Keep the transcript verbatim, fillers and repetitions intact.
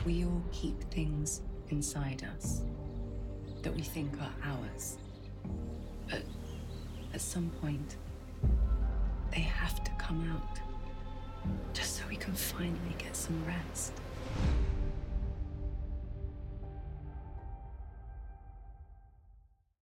We all keep things inside us that we think are ours. But at some point, they have to come out just so we can finally get some rest.